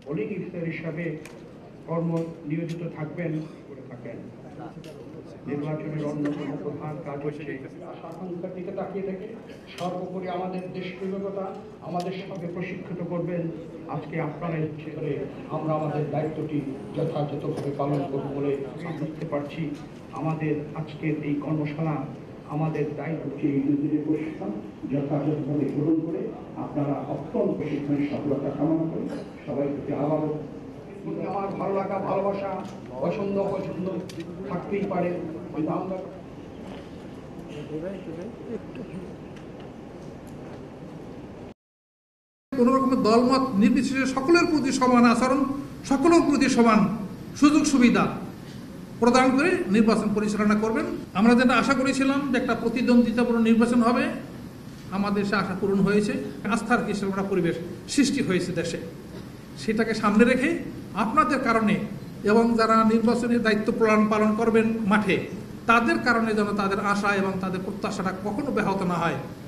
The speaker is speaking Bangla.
পোলিং অফিসার হিসাবে কর্ম নিয়োজিত থাকবেন করে থাকেন। নির্বাচনের অন্যতম প্রধান কাজ হচ্ছে আকাঙ্ক্ষার দিকে তাকিয়ে থেকে সর্বোপরি আমাদের দেশপ্রেমিকতা আমাদের সঙ্গে প্রশিক্ষিত করবেন। আজকে আপনারা ইচ্ছে করে আমরা আমাদের দায়িত্বটি যথাযথভাবে পালন করব বলে বুঝতে পারছি। আমাদের আজকের এই কর্মশালা আমাদের দায়িত্বটি প্রশিক্ষণ যথাযথভাবে গ্রহণ করে আপনারা অত্যন্ত প্রশিক্ষণের সফলতা কামনা করে সবাই প্রতি আবারও আমার ভালো লাগা ভালোবাসা পছন্দ থাকতেই পারে। কোন রকমের দলমত নির্বিশেষে সকলের প্রতি সমান আচরণ, সকলের প্রতি সমান সুযোগ সুবিধা প্রদান করে নির্বাচন পরিচালনা করবেন। আমরা যেটা আশা করেছিলাম যে একটা প্রতিদ্বন্দ্বিতাপূর্ণ নির্বাচন হবে, আমাদের সে আশা পূরণ হয়েছে। আস্থার কৃষ্ণরা পরিবেশ সৃষ্টি হয়েছে দেশে। সেটাকে সামনে রেখে আপনাদের কারণে এবং যারা নির্বাচনের দায়িত্ব পালন করবেন মাঠে, তাদের কারণে যেন তাদের আশা এবং তাদের প্রত্যাশাটা কখনো ব্যাহত না হয়,